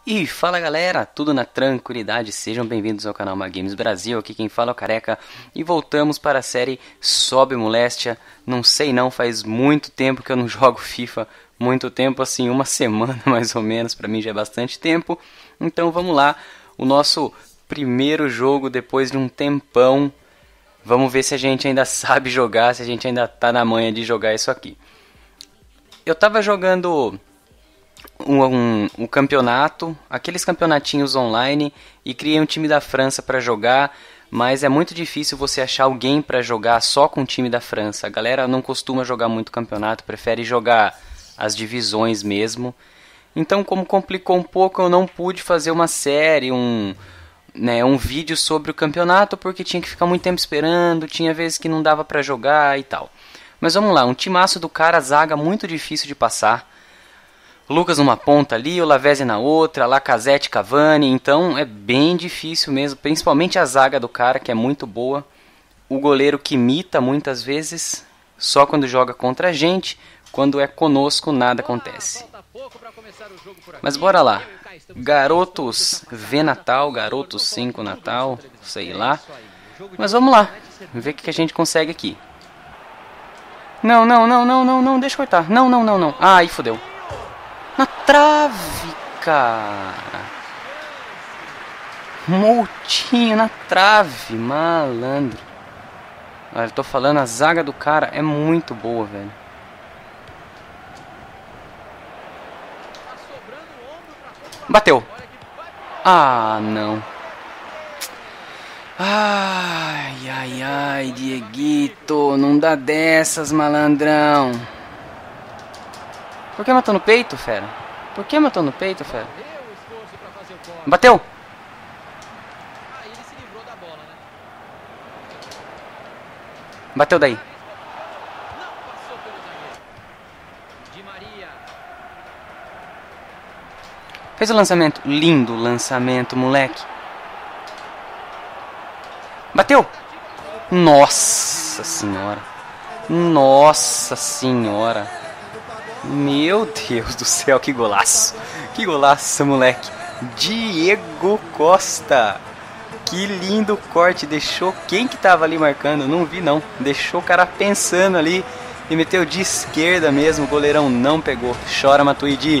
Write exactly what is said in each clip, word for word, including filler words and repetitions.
E fala galera, tudo na tranquilidade, sejam bem-vindos ao canal Magames Brasil, aqui quem fala é o Careca e voltamos para a série Sobe Moléstia. Não sei não, faz muito tempo que eu não jogo FIFA, muito tempo assim, uma semana mais ou menos, pra mim já é bastante tempo. Então vamos lá, o nosso primeiro jogo depois de um tempão, vamos ver se a gente ainda sabe jogar, se a gente ainda tá na manha de jogar isso aqui. Eu tava jogando... Um, um, um campeonato, aqueles campeonatinhos online, e criei um time da França para jogar, mas é muito difícil você achar alguém para jogar só com o time da França. A galera não costuma jogar muito campeonato, prefere jogar as divisões mesmo. Então, como complicou um pouco, eu não pude fazer uma série, um, né, um vídeo sobre o campeonato, porque tinha que ficar muito tempo esperando, tinha vezes que não dava para jogar e tal. Mas vamos lá, um timaço do cara, zaga muito difícil de passar. Lucas numa ponta ali, o Lavezzi na outra, Lacazette, Cavani, então é bem difícil mesmo, principalmente a zaga do cara, que é muito boa. O goleiro que imita muitas vezes, só quando joga contra a gente, quando é conosco nada acontece. Mas bora lá, Garotos V Natal, Garotos cinco Natal, sei lá. Mas vamos lá, ver o que a gente consegue aqui. Não, não, não, não, não, não, deixa eu cortar, não, não, não, não, ah, aí fodeu. Na trave, cara. Moutinho na trave, malandro. Olha, eu tô falando, a zaga do cara é muito boa, velho. Bateu. Ah, não. Ai, ai, ai, Dieguito, não dá dessas, malandrão. Por que matou no peito, fera? Por que matou no peito, fera? Bateu! Bateu daí. Fez o lançamento. Lindo lançamento, moleque. Bateu! Nossa senhora. Nossa senhora. Meu Deus do céu, que golaço. Que golaço, moleque. Diego Costa. Que lindo corte. Deixou quem que tava ali marcando? Não vi não. Deixou o cara pensando ali. E meteu de esquerda mesmo. O goleirão não pegou. Chora, Matuidi.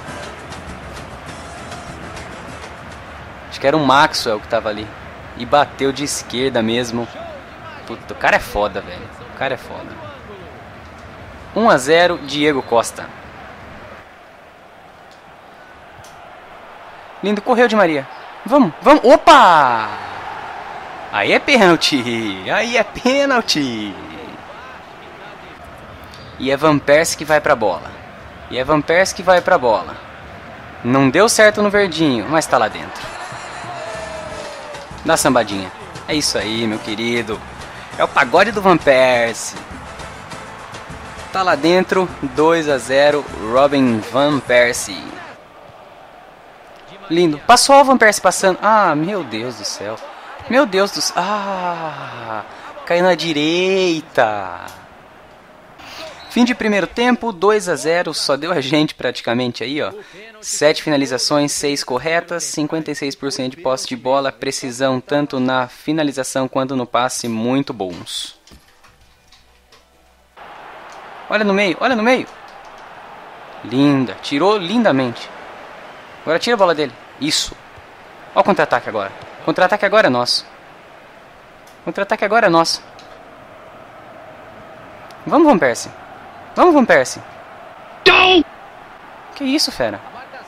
Acho que era o Maxwell que tava ali. E bateu de esquerda mesmo. Puta, o cara é foda, velho. O cara é foda. um a zero, Diego Costa. Lindo, correu de Maria. Vamos, vamos. Opa! Aí é pênalti. Aí é pênalti. E é Van Persie que vai pra bola. E é Van Persie que vai pra bola. Não deu certo no verdinho, mas tá lá dentro. Dá sambadinha. É isso aí, meu querido. É o pagode do Van Persie. Tá lá dentro, dois a zero, Robin Van Persie. Lindo. Passou o Van Persie passando. Ah, meu Deus do céu. Meu Deus do céu. Ah, caiu na direita. Fim de primeiro tempo, dois a zero. Só deu a gente praticamente aí, ó. sete finalizações, seis corretas, cinquenta e seis por cento de posse de bola. Precisão tanto na finalização quanto no passe, muito bons. Olha no meio, olha no meio. Linda, tirou lindamente. Agora tira a bola dele. Isso. Olha o contra-ataque agora. Contra-ataque agora é nosso. Contra-ataque agora é nosso. Vamos, Van Persie. Vamos, Van Persie. Que isso, fera?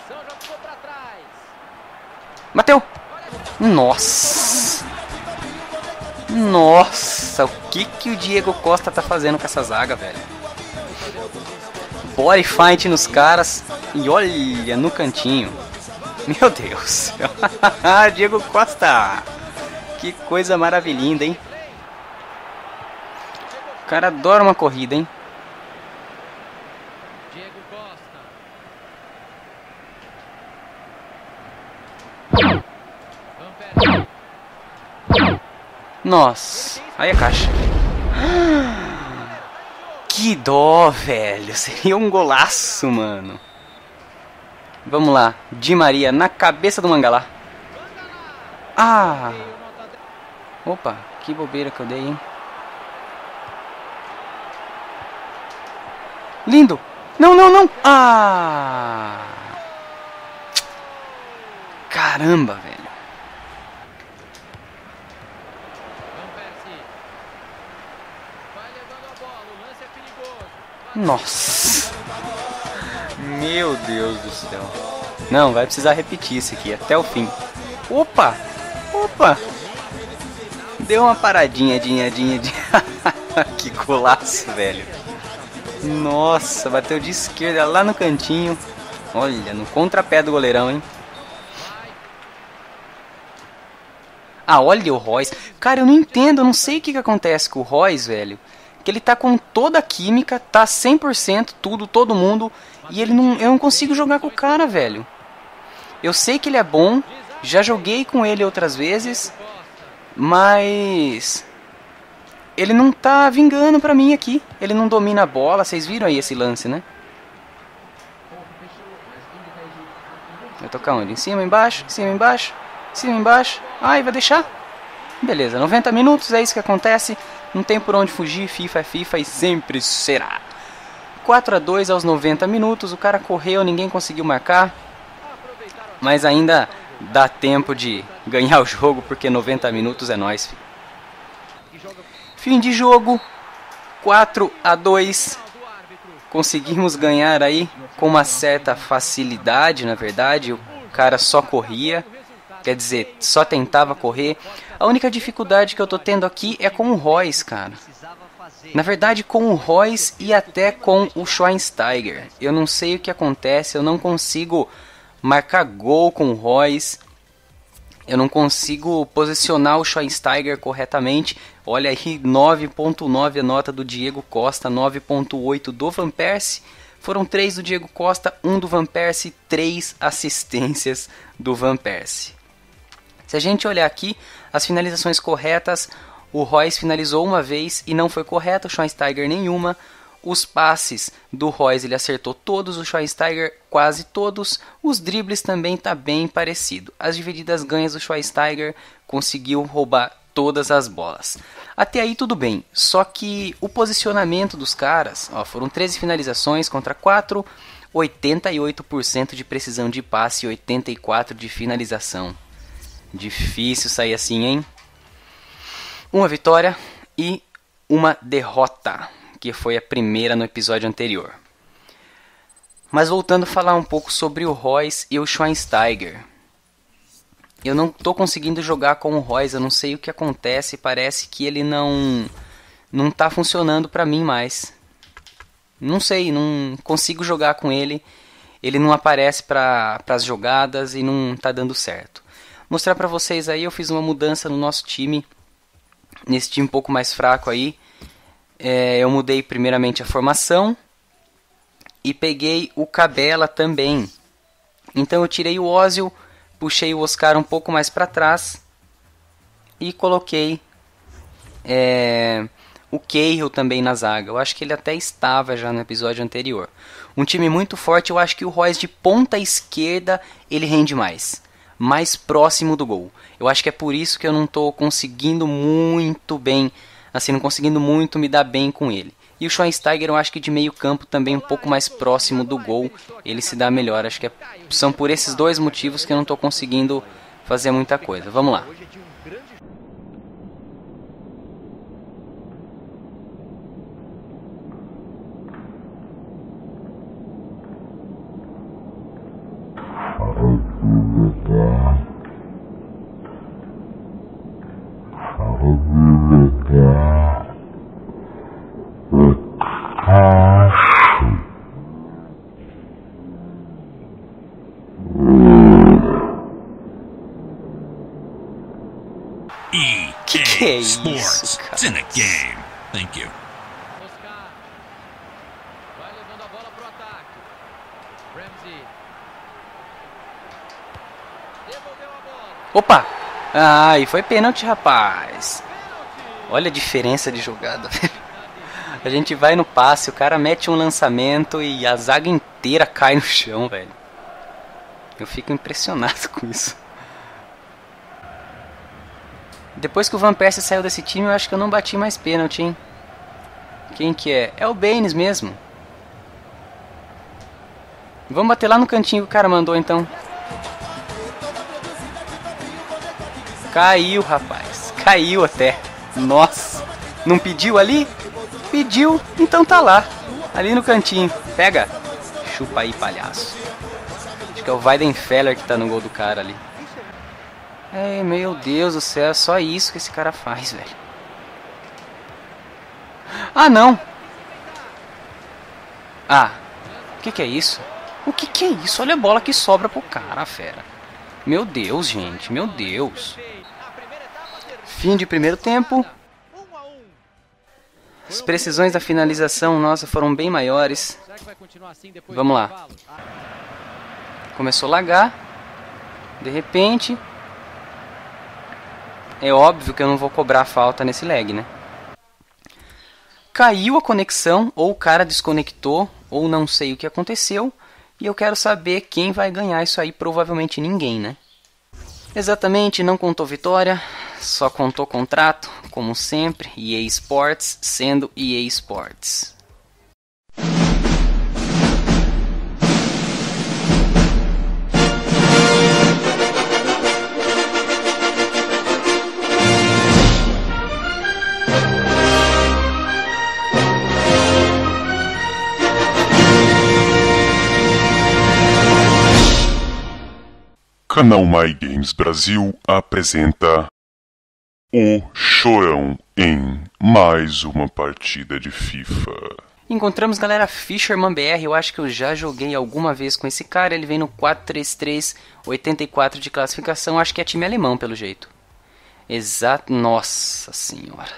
Bateu. Nossa. Nossa, o que que o Diego Costa tá fazendo com essa zaga, velho? Body fight nos caras. E olha no cantinho. Meu Deus. Diego Costa. Que coisa maravilhosa, hein? O cara adora uma corrida, hein? Nossa. Aí é caixa. Que dó, velho. Seria um golaço, mano. Vamos lá. Di Maria na cabeça do Mangala. Ah! Opa, que bobeira que eu dei, hein? Lindo! Não, não, não! Ah! Caramba, velho. Nossa! Meu Deus do céu. Não, vai precisar repetir isso aqui até o fim. Opa! Opa! Deu uma paradinha, dinha, dinha, dinha. Que golaço, velho. Nossa, bateu de esquerda lá no cantinho. Olha, no contrapé do goleirão, hein? Ah, olha o Royce. Cara, eu não entendo, eu não sei o que, que acontece com o Royce, velho. Que ele tá com toda a química, tá cem por cento, tudo, todo mundo. E ele não, eu não consigo jogar com o cara, velho. Eu sei que ele é bom, já joguei com ele outras vezes, mas ele não tá vingando pra mim aqui. Ele não domina a bola, vocês viram aí esse lance, né? Vai tocar onde? Em cima, embaixo, em cima, embaixo, em cima, embaixo. Ai, vai deixar? Beleza, noventa minutos, é isso que acontece. Não tem por onde fugir, FIFA é FIFA e sempre será. quatro a dois aos noventa minutos, o cara correu, ninguém conseguiu marcar. Mas ainda dá tempo de ganhar o jogo, porque noventa minutos é nóis. Fim de jogo, quatro a dois. Conseguimos ganhar aí com uma certa facilidade, na verdade. O cara só corria, quer dizer, só tentava correr. A única dificuldade que eu tô tendo aqui é com o Royce, cara. Na verdade, com o Royce e até com o Schweinsteiger. Eu não sei o que acontece, eu não consigo marcar gol com o Royce. Eu não consigo posicionar o Schweinsteiger corretamente. Olha aí, nove ponto nove a nota do Diego Costa, nove ponto oito do Van Persie. Foram três do Diego Costa, um do Van Persie, três assistências do Van Persie. Se a gente olhar aqui, as finalizações corretas, o Royce finalizou uma vez e não foi correto, o Schweinsteiger nenhuma. Os passes do Royce ele acertou todos, o Schweinsteiger quase todos. Os dribles também tá bem parecido. As divididas ganhas do Schweinsteiger conseguiu roubar todas as bolas. Até aí tudo bem, só que o posicionamento dos caras, ó, foram treze finalizações contra quatro, oitenta e oito por cento de precisão de passe e oitenta e quatro por cento de finalização. Difícil sair assim, hein? Uma vitória e uma derrota, que foi a primeira no episódio anterior. Mas voltando a falar um pouco sobre o Royce e o Schweinsteiger. Eu não estou conseguindo jogar com o Royce, eu não sei o que acontece, parece que ele não não está funcionando para mim mais. Não sei, não consigo jogar com ele, ele não aparece para as jogadas e não está dando certo. Mostrar para vocês aí, eu fiz uma mudança no nosso time, nesse time um pouco mais fraco aí. É, eu mudei primeiramente a formação e peguei o Cabela também. Então eu tirei o Ozil, puxei o Oscar um pouco mais para trás e coloquei é, o Cahill também na zaga. Eu acho que ele até estava já no episódio anterior. Um time muito forte, eu acho que o Royce de ponta esquerda ele rende mais. Mais próximo do gol. Eu acho que é por isso que eu não estou conseguindo muito bem, assim, não conseguindo muito me dar bem com ele. E o Schweinsteiger eu acho que de meio campo também um pouco mais próximo do gol, ele se dá melhor. Acho que é, são por esses dois motivos que eu não estou conseguindo fazer muita coisa. Vamos lá. E Que que é A isso, Sports. cara? It's in a game. Thank you. Oscar vai levando a bola pro ataque. Ramsey devolveu a bola. Opa! Ai, foi pênalti, rapaz. Olha a diferença de jogada. A gente vai no passe, o cara mete um lançamento e a zaga inteira cai no chão, velho. Eu fico impressionado com isso. Depois que o Van Persie saiu desse time, eu acho que eu não bati mais pênalti, hein? Quem que é? É o Baines mesmo. Vamos bater lá no cantinho que o cara mandou, então. Caiu, rapaz. Caiu até. Nossa. Não pediu ali? Pediu, então tá lá. Ali no cantinho. Pega. Chupa aí, palhaço. Acho que é o Weidenfeller que tá no gol do cara ali. É, meu Deus do céu. É só isso que esse cara faz, velho. Ah, não. Ah. O que que é isso? O que que é isso? Olha a bola que sobra pro cara, fera. Meu Deus, gente. Meu Deus. Fim de primeiro tempo. As precisões da finalização, nossa, foram bem maiores. Vamos lá. Começou a lagar. De repente. É óbvio que eu não vou cobrar a falta nesse lag, né? Caiu a conexão, ou o cara desconectou, ou não sei o que aconteceu. E eu quero saber quem vai ganhar isso aí, provavelmente ninguém, né? Exatamente, não contou vitória, só contou contrato, como sempre, E A Sports sendo E A Sports. Canal My Games Brasil apresenta O Chorão em mais uma partida de FIFA. Encontramos galera Fisherman B R, eu acho que eu já joguei alguma vez com esse cara, ele vem no quatro três três, oitenta e quatro de classificação, acho que é time alemão pelo jeito. Exato, nossa senhora.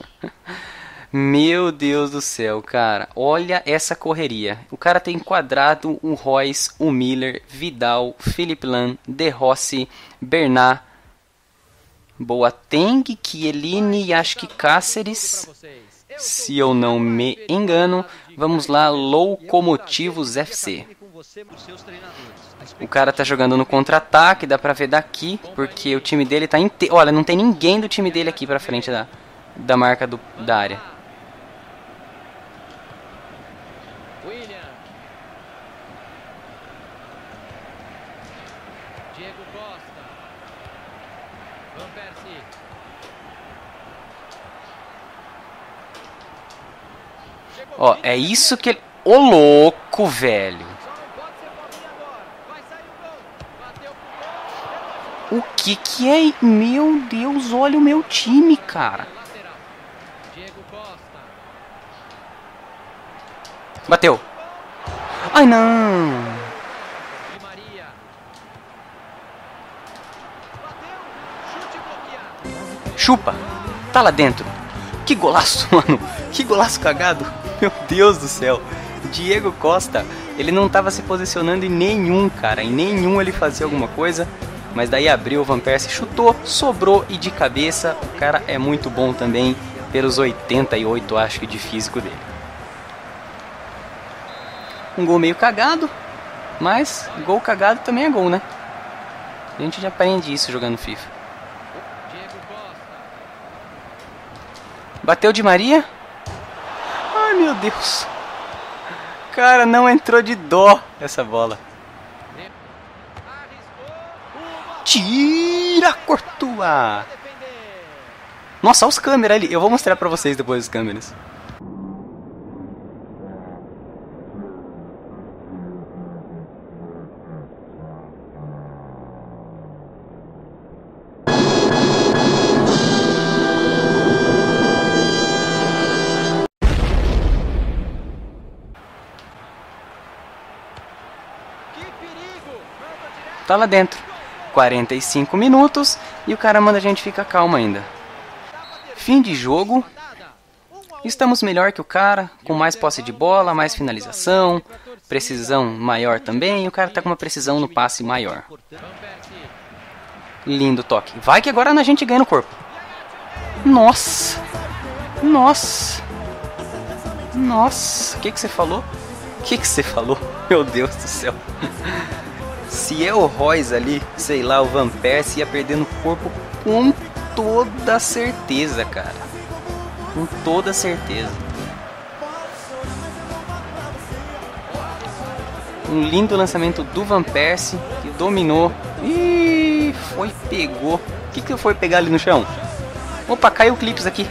Meu Deus do céu, cara. Olha essa correria. O cara tem Quadrado, o Royce, o Miller, Vidal, Philipp Lahm, De Rossi, Bernat, Boateng, Chiellini e acho que Cáceres. Se eu não me engano. Vamos lá, Locomotivos F C. O cara tá jogando no contra-ataque, dá pra ver daqui, porque o time dele tá inteiro. Olha, não tem ninguém do time dele aqui pra frente da, da marca do, da área. Ó, é isso que ele... Ô, louco, velho. O que que é? Meu Deus, olha o meu time, cara. Bateu. Ai, não. Chupa. Tá lá dentro. Que golaço, mano. Que golaço cagado. Meu Deus do céu. Diego Costa, ele não estava se posicionando em nenhum, cara. Em nenhum ele fazia alguma coisa. Mas daí abriu, o Van Persie chutou, sobrou e de cabeça. O cara é muito bom também, pelos oitenta e oito, acho que, de físico dele. Um gol meio cagado, mas gol cagado também é gol, né? A gente já aprende isso jogando FIFA. Bateu Di Maria. Ai, meu Deus. Cara, não entrou de dó essa bola. Tira, Courtois. Nossa, olha os câmeras ali. Eu vou mostrar pra vocês depois os câmeras. Tá lá dentro. quarenta e cinco minutos e o cara manda a gente ficar calmo ainda. Fim de jogo. Estamos melhor que o cara, com mais posse de bola, mais finalização, precisão maior também, e o cara tá com uma precisão no passe maior. Lindo toque. Vai que agora a gente ganha no corpo. Nossa. Nossa. Nossa. O que que você falou? O que que você falou? Meu Deus do céu. Se é o Royce ali, sei lá, o Van Persie ia perder no corpo com toda certeza, cara. Com toda certeza. Um lindo lançamento do Van Persie, que dominou. Ih, foi, pegou. O que que foi pegar ali no chão? Opa, caiu o clips aqui.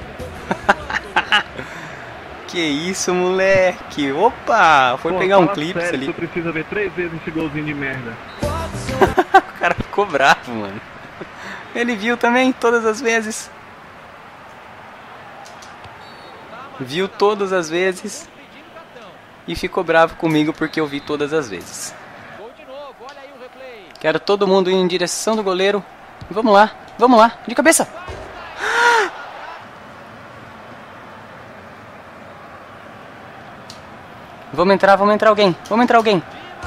Que isso, moleque. Opa, foi Pô, pegar um clips sério, ali. Tu precisa ver três vezes esse golzinho de merda. O cara ficou bravo, mano. Ele viu também todas as vezes. Viu todas as vezes. E ficou bravo comigo porque eu vi todas as vezes. Quero todo mundo ir em direção do goleiro. Vamos lá, vamos lá, de cabeça. Vamos entrar, vamos entrar alguém, vamos entrar alguém.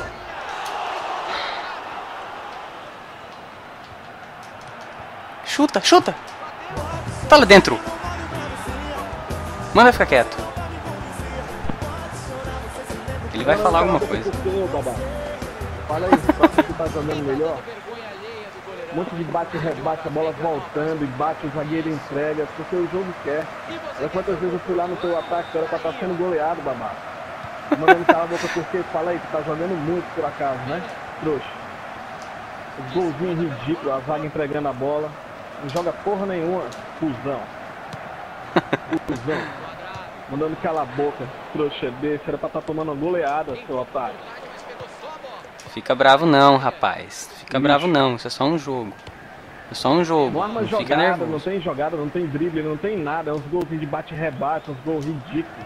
Chuta, chuta. Tá lá dentro. Manda ficar quieto. Ele vai falar alguma coisa. Fala aí, só que tá jogando melhor. Um monte de bate e rebate, a bola voltando, e bate, o zagueiro entrega, porque o jogo quer. Olha quantas vezes eu fui lá no teu ataque, era pra estar sendo goleado, babá. Mandando cala a boca porque, fala aí, tu tá jogando muito por acaso, né? Trouxa. Os golzinhos ridículos, a zaga entregando a bola. Não joga porra nenhuma, cuzão. Cuzão. Mandando cala a boca, trouxa desse, era pra estar tomando uma goleada, seu otário. Fica bravo não, rapaz. Fica Ixi. bravo não, isso é só um jogo. É só um jogo. Não arma não jogada, fica nervoso. Não tem jogada, não tem drible, não tem nada. É uns golzinhos de bate-rebate, uns gols ridículos.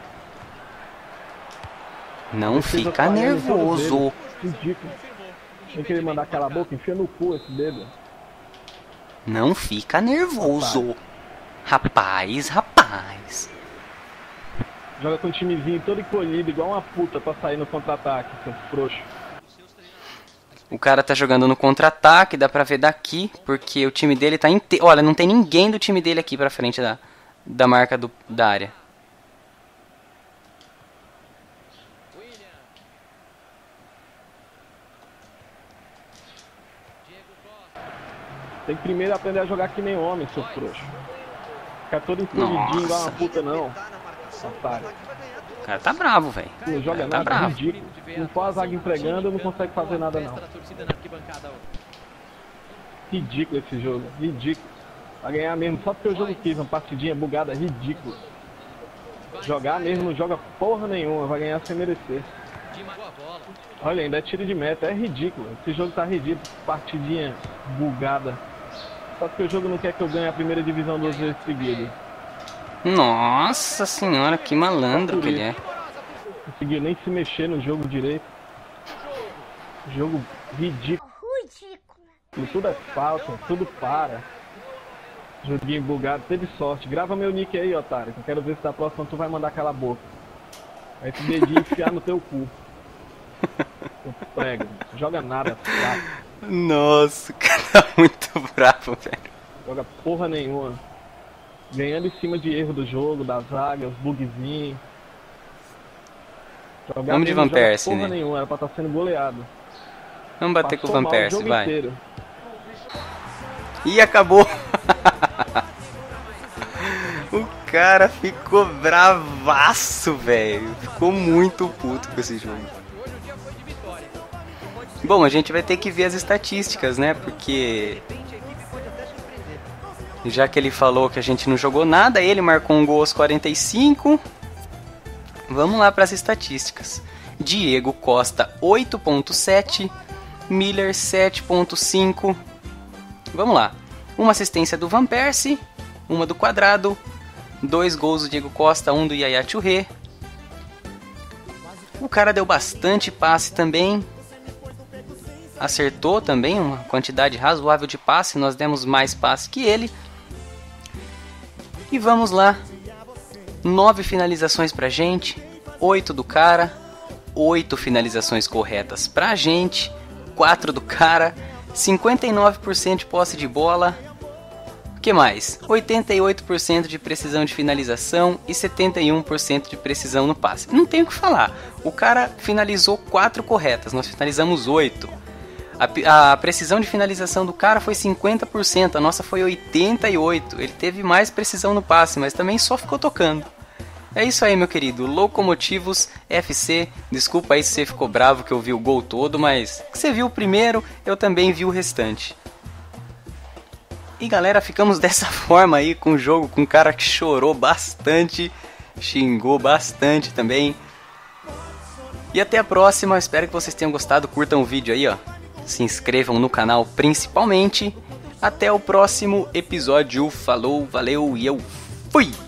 Não fica nervoso. Ridículo. Tem que ele mandar cala a boca, enfia no cu esse dedo. Não fica nervoso. Rapaz, rapaz. Joga com um timezinho todo encolhido, igual uma puta pra sair no contra-ataque, seu frouxo. O cara tá jogando no contra-ataque, dá pra ver daqui, porque o time dele tá inteiro. Olha, não tem ninguém do time dele aqui pra frente da, da marca do, da área. Tem que primeiro aprender a jogar que nem homem, seu frouxo. Ficar todo encolhidinho, igual uma puta, não. Otário. O cara tá bravo, velho. Não joga nada, tá ridículo. Não faz a zaga entregando, não consegue fazer nada, não. Ridículo esse jogo, ridículo. Vai ganhar mesmo só porque o jogo quis, uma partidinha bugada, ridículo. Jogar mesmo, não joga porra nenhuma, vai ganhar sem merecer. Olha, ainda é tiro de meta, é ridículo. Esse jogo tá ridículo, partidinha bugada. Só porque o jogo não quer que eu ganhe a primeira divisão duas vezes seguidas. Nossa senhora, que malandro que ele é. Não conseguiu nem se mexer no jogo direito. Jogo ridículo. Tudo é falta, tudo para. Joguinho bugado, teve sorte. Grava meu nick aí, otário. Que eu quero ver se da próxima tu vai mandar cala a boca. Aí esse dedinho enfiar no teu cu. Eu prego, não joga nada, fraco. Nossa, o cara tá muito bravo, velho. Joga porra nenhuma. Ganhando em cima de erro do jogo, da zaga, os bugzinhos. Vamos de Van Persie, porra né? nenhuma, era pra estar sendo goleado. Vamos bater Passou com o Van mal Persie, jogo vai. Inteiro. E acabou. O cara ficou bravaço, velho. Ficou muito puto com esse jogo. Bom, a gente vai ter que ver as estatísticas, né? Porque já que ele falou que a gente não jogou nada, ele marcou um gol aos quarenta e cinco. Vamos lá para as estatísticas. Diego Costa oito ponto sete, Miller sete ponto cinco. Vamos lá. Uma assistência do Van Persie, uma do Quadrado, dois gols do Diego Costa, um do Yaya Touré. O cara deu bastante passe também. Acertou também uma quantidade razoável de passe, nós demos mais passe que ele. E vamos lá. Nove finalizações pra gente, oito do cara, oito finalizações corretas pra gente, quatro do cara, cinquenta e nove por cento de posse de bola. O que mais? oitenta e oito por cento de precisão de finalização e setenta e um por cento de precisão no passe. Não tenho o que falar. O cara finalizou quatro corretas, nós finalizamos oito. A, a precisão de finalização do cara foi cinquenta por cento, a nossa foi oitenta e oito por cento. Ele teve mais precisão no passe, mas também só ficou tocando. É isso aí, meu querido. Locomotivos F C. Desculpa aí se você ficou bravo que eu vi o gol todo, mas você viu o primeiro, eu também vi o restante. E galera, ficamos dessa forma aí com o jogo, com um cara que chorou bastante, xingou bastante também. E até a próxima, espero que vocês tenham gostado, curtam o vídeo aí, ó. Se inscrevam no canal principalmente. Até o próximo episódio, falou, valeu e eu fui!